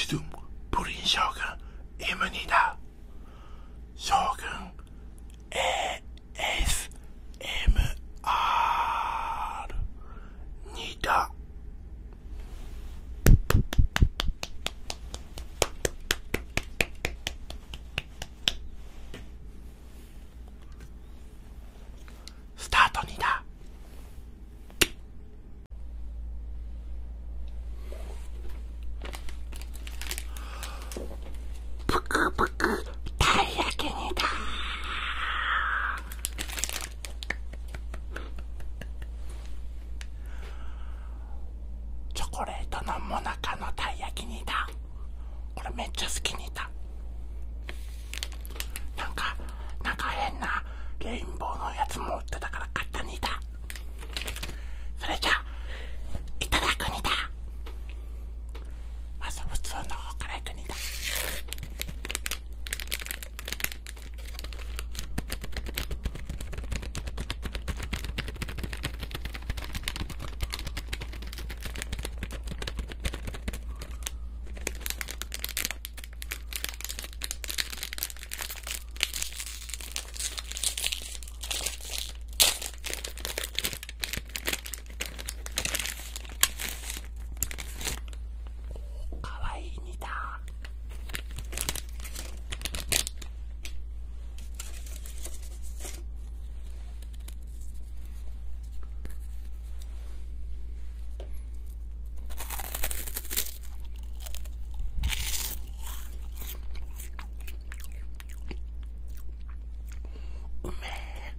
zum Purin Shogun M2 将軍 ASMR ニダ。スタートニダ。ぷくぷくたい焼きニダ。チョコレートのもなかのたい焼きニダ。これめっちゃ好きニダ。なんか変なレインボーのやつも売ってたから買ったニダ。それじゃあいただくニダ。まず普通の方からいくニダ。かわいいニダ。うめえ。